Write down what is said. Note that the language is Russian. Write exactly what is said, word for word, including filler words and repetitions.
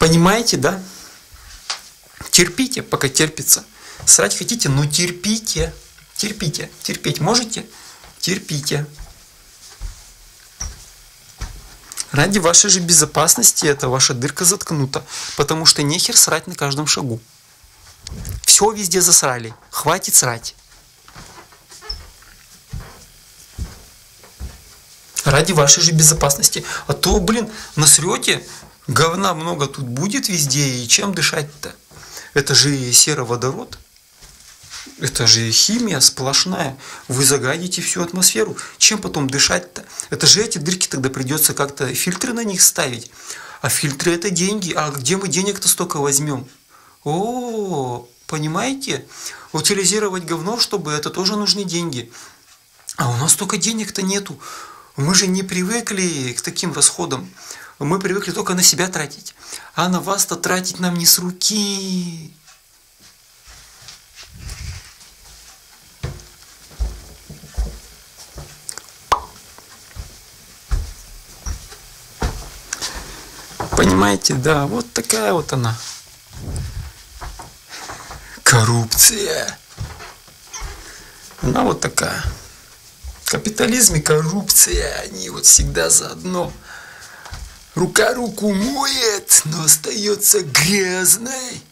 Понимаете, да? Терпите, пока терпится. Срать хотите, но терпите. Терпите. Терпеть можете? Терпите. Ради вашей же безопасности эта ваша дырка заткнута. Потому что нехер срать на каждом шагу. Все везде засрали. Хватит срать. Ради вашей же безопасности. А то, блин, насрете, говна много тут будет везде, и чем дышать-то? Это же сероводород. Это же химия сплошная. Вы загадите всю атмосферу. Чем потом дышать-то? Это же эти дырки тогда придется как-то фильтры на них ставить. А фильтры это деньги. А где мы денег-то столько возьмем? О, понимаете? Утилизировать говно, чтобы это тоже нужны деньги. А у нас столько денег-то нету. Мы же не привыкли к таким расходам. Мы привыкли только на себя тратить. А на вас-то тратить нам не с руки. Понимаете, да, вот такая вот она. Коррупция. Она вот такая. Капитализм и коррупция, они вот всегда заодно. Рука руку моет, но остается грязной.